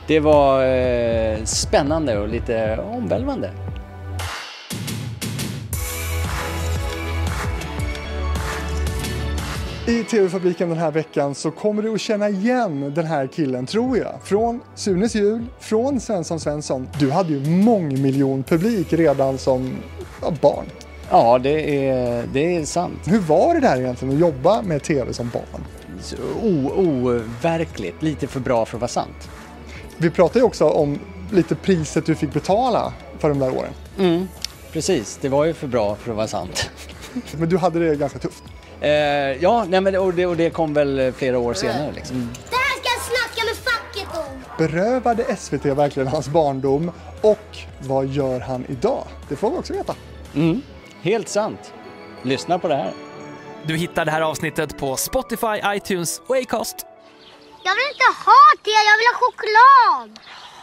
Det var spännande och lite omvälvande. I TV-fabriken den här veckan så kommer du att känna igen den här killen, tror jag. Från Sunes jul, från Svensson. Du hade ju mångmiljonpublik redan som barn. Ja, det är sant. Hur var det där egentligen att jobba med TV som barn? Overkligt, lite för bra för att vara sant. Vi pratade ju också om lite priset du fick betala för de där åren. Precis, det var ju för bra för att vara sant. Men du hade det ganska tufft. Ja, nej, men, och det kom väl flera år senare. Liksom. Det här ska jag snacka med facket om. Berövade SVT verkligen hans barndom? Och vad gör han idag? Det får vi också veta. Helt sant. Lyssna på det här. Du hittar det här avsnittet på Spotify, iTunes och Acast. Jag vill inte ha det, jag vill ha choklad.